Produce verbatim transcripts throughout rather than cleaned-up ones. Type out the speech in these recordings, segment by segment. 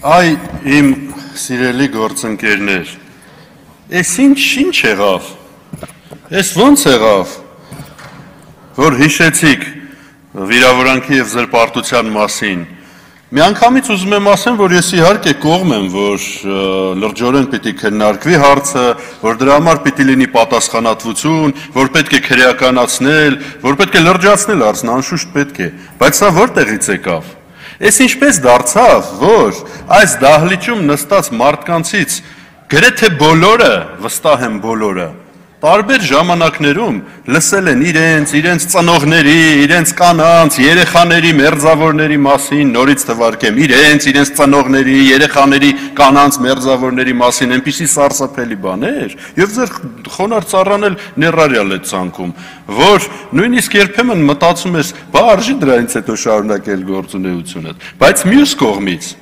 Այ իմ սիրելի գործընկերներ, ես ինչ ինչ եղավ, ես ոնց եղավ, որ հիշեցիք վիրավորանքի և զրպարտության մասին, մի անգամից ուզում եմ ասեմ, որ ես իհարկե կողմ եմ, որ լրջորեն պիտի քննարկվի հարցը, որ դրա համար պիտի լինի պատասխանատվություն, որ պետք է քրեականացնել, որ պետք է լրջացնել հարցն, անշուշտ պետք է, բայց սա որտեղից եկավ։ Ես ինչպես դարձավ, որ այս դահլիճում նստած մարդկանցից գրեթե բոլորը, վստահ եմ բոլորը, տարբեր ժամանակներում լսել են իրենց, իրենց ծնողների, իրենց կանանց, երեխաների, մերձավորների մասին, նորից թվարկեմ, իրենց, իրենց ծնողների, երեխաների, կանանց, մերձավորների մասին, այնպիսի սարսափելի բաներ, և ձեր խոնարհ ծառան էլ ներառյալ է ցանկում, որ նույնիսկ երբեմն մտածում ես, բա արժի դրանից հետո շարունակել գործունեությունը, բայց մյուս կողմից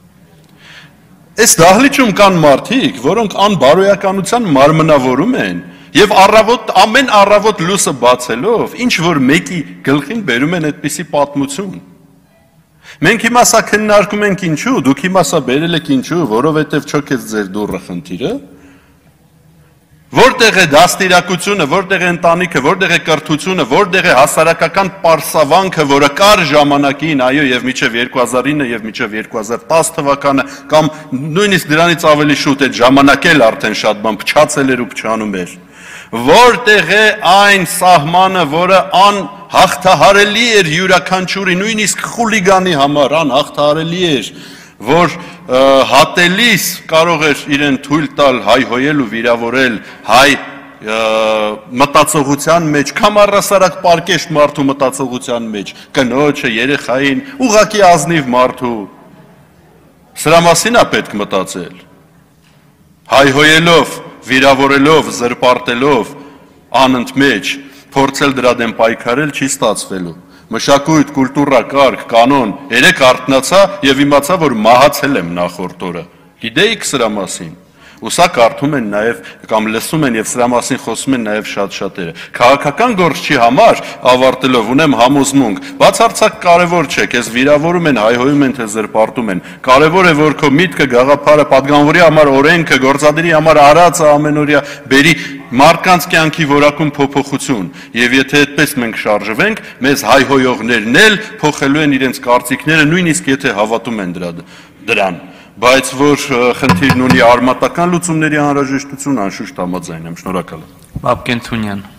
այս դահլիճում կան մարդիկ, որոնք անբարոյականության մարմնավորում են և առավոտ, ամեն առավոտ լույսը բացելով, ինչ որ մեկի գլխին բերում են այդպիսի պատմություն։ Մենք հիմա սա քննարկում ենք ինչու, դուք հիմա սա բերել եք ինչու, որովհետև չոքեց ձեր դուռը խնդիրը, որտեղ է դաստիարակությունը, որտեղ է ընտանիքը, որտեղ է կրթությունը, որտեղ է հասարակական պարսավանքը, որը կար ժամանակին, այո, և մինչև երկու հազար ինը և մինչև երկու հազար տասը թվականը, կամ նույնիսկ դրանից ավելի շուտ այդ ժամանակ էլ արդեն շատ բան փչացել էր ու փչանում էր, որտեղ է այն սահմանը, որը անհաղթահարելի էր յուրաքանչյուրի, նույնիսկ խուլիգանի համար անհաղթահարելի էր, որ հատելիս կարող էր իրեն թույլ տալ հայհոյել ու վիրավորել հայ մտածողության մեջ, կամ առհասարակ պարկեշտ մարդու մտածողության մեջ, կնոջը, երեխային, ուղղակի ազնիվ մարդու, սրա մասին է պետք մտածել, հայհոյելով, վիրավորելով, զրպարտելով, անընդմեջ, փորձել դրա դեմ պայքարել չի ստացվելու, մշակույթ, կուլտուրա, կարգ, կանոն, երեկ արթնացա և իմացա, որ մահացել եմ նախորդ օրը, գիտեիք սրա մասին, ու սա կարդում են նաև, կամ լսում են և սրա մասին խոսում են նաև շատ շատերը, քաղաքական գործչի համար ավարտելով ունեմ համոզմունք, բացարձակ կարևոր չէ, քեզ վիրավորում են, հայհոյում են, թե զրպարտում են, կարևոր է, որ քո միտքը, գաղափարը, պատգամավորի համար օրենքը, գործադիրի համար արածը ամենօրյա բերի մարդկանց կյանքի որակում փոփոխություն, և եթե այդպես մենք շարժվենք, մեզ հայհոյողներն էլ փոխելու են իրենց կարծիքները, նույնիսկ եթե հավատում են դրան, բայց որ խնդիրն ունի արմատական լուծումների անհրաժեշտություն, անշուշտ համաձայն եմ, շնորհակալ եմ։ Բաբկեն Թունյան